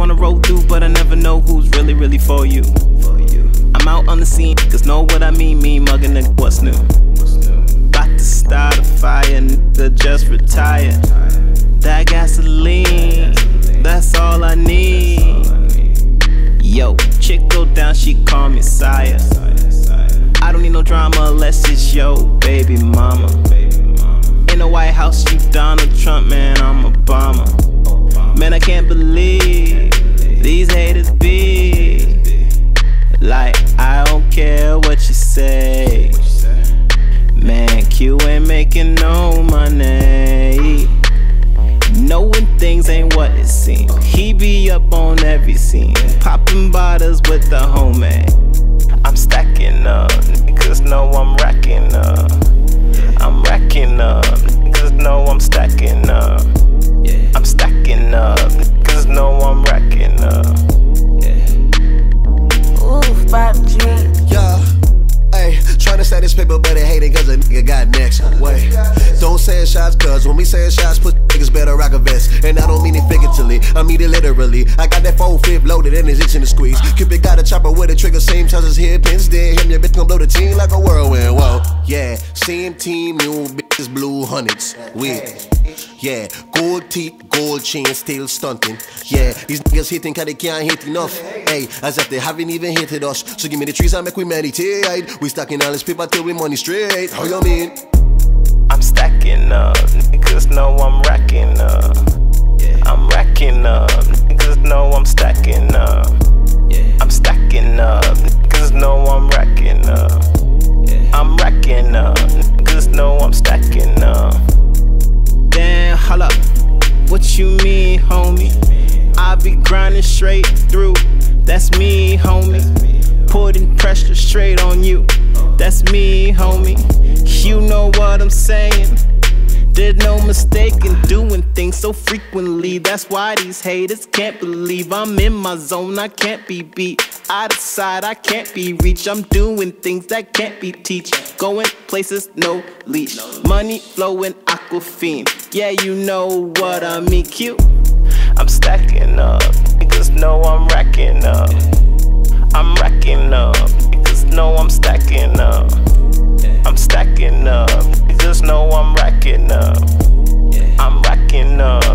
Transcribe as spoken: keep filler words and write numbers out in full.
wanna roll through, but I never know who's really, really for you. I'm out on the scene, cause know what I mean, me mugging nigga, what's new? About to start a fire, nigga, just retire. That gasoline, that's all I need. Yo, chick go down, she call me sire. I don't need no drama unless it's yo baby mama. In the White House, you Donald Trump, man, I'm Obama. Man, I can't believe these haters be like, I don't care what you say. Man, Q ain't making no money. Knowing things ain't what it seems. He be up on every scene, popping bottles with the homie. I'm stacking up, niggas know I'm racking up. I'm racking up, niggas know I'm stacking up. I'm stacking up, niggas know I'm racking up. Ooh, five G. Yeah, ayy, tryna stack this paper, but it hate it cause a nigga got next. Wait, don't say shots, cause when we say shots, put niggas better rock a vest. And I don't mean it figuratively, I mean it literally. I got that phone flip loaded and it's itching to squeeze. Cupid got a chopper with a trigger, same size as hairpins. Then him, your bitch gon' blow the team like a whirlwind. Whoa, yeah, same team, new bitches, blue hundreds. With, yeah, gold teeth, gold chain, still stunting. Yeah, these niggas hitting cause they can't hit enough. Hey, as if they haven't even hated us. So give me the trees, I make we meditate. We stacking all this paper till we money straight. How you mean? I'm stacking up, niggas know I'm racking up. I'm racking up, niggas know I'm stacking up. I'm stacking up, niggas know I'm racking up. I'm racking up, niggas know I'm stacking up. Damn, holla, what you mean, homie? I be grinding straight through, that's me, homie. Putting pressure straight on you, that's me, homie. You know what I'm saying? There's no mistake in doing things so frequently. That's why these haters can't believe I'm in my zone, I can't be beat. Out of sight, I can't be reached. I'm doing things that can't be teach. Going places, no leash. Money flowing, aquafine. Yeah, you know what I mean, Q. I'm stacking up, niggas know I'm racking up. I'm racking up, niggas know I'm stacking up. I'm stacking up, niggas know I'm racking up. I'm racking up,